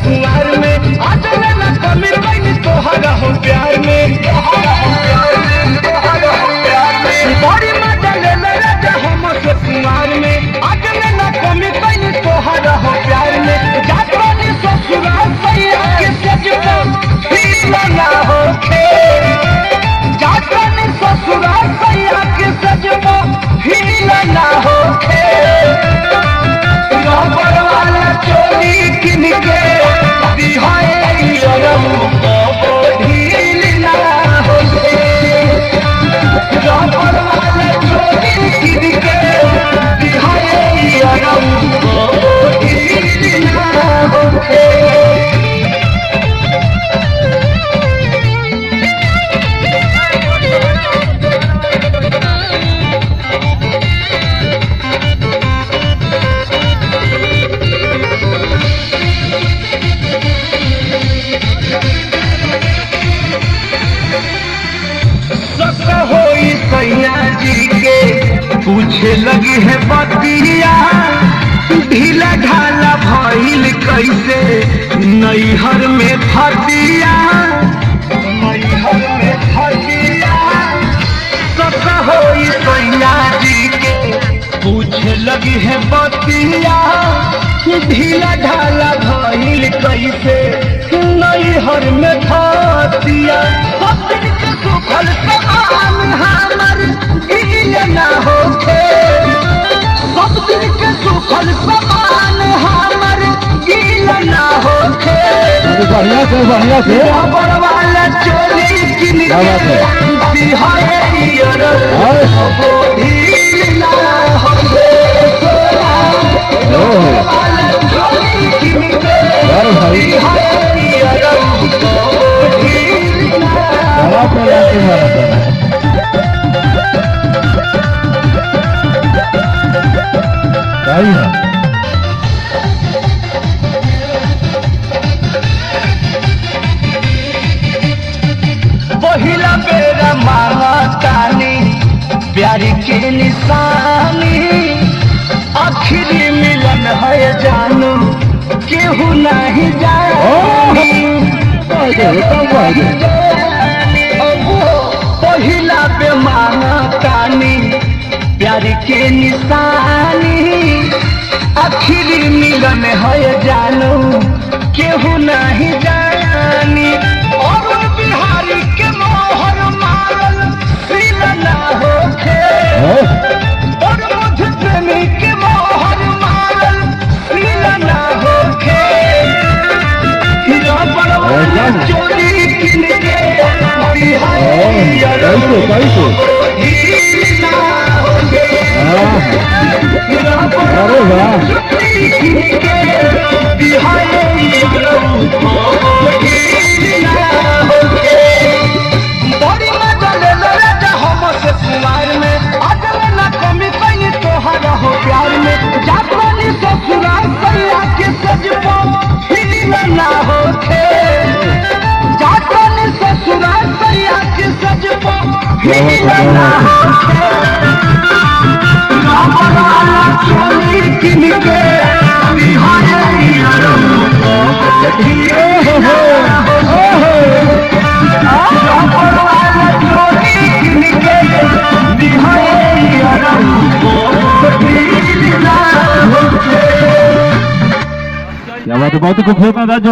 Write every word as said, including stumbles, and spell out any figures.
कुंवार में आज ना कमी कहीं तोहरा हो प्यार में बड़ी मजा ले राजा हमसे कुंवार में आज ना कमी कहीं तोहरा हो प्यार में जातवानी ससुराल सैया के सजो ना होखे जातवानी ससुराल सैया के सजो ना होखे रबर वाला चोली किन के दिहाए ढील ना होखे रबर वाला चोली किन के दिहाए ढील ना होखे पूछे लगी है बतिया ढीला ढाला भइल कैसे नैहर में फतिया नैहर में फतिया सब होई सैया जी के पूछे लगी है बतिया ढीला ढाला भइल कैसे नैहर में फतिया सुखल समान हमर ना होखे सब दिन के सुखल समान हमर गील ना होखे बढ़िया से बढ़िया से रबर वाला चोली किन के दिहाए ढील ना होखे रबर वाला चोली किन के दिहाए ढील ना होखे पहिला बेरा मांगतानी प्यारी के निशानी आखिरी मिलन है जानू केहू नहीं जानी पहिला बे मांगतानी प्यारी के निशानी आखिरी मिलन है जानू केहू नहीं जानी और बिहारी के मोहर मारल सील ना होखे और मुझ प्रेमी के मोहर मारल सील ना होखे रबर वाला चोली किन के ढील ना होखे अरे वाह बड़ी मजा ले राजा हमसे कुंवार में आज ना कमी कहीं तोहरा हो प्यार में जातवानी ससुराल सैया के सजो ढील ना होखे जातवानी ससुराल सैया के सजो ढील ना होखे चोली किन के दिहाए क्या बात है, बहुत खूबसूरत अंदाज।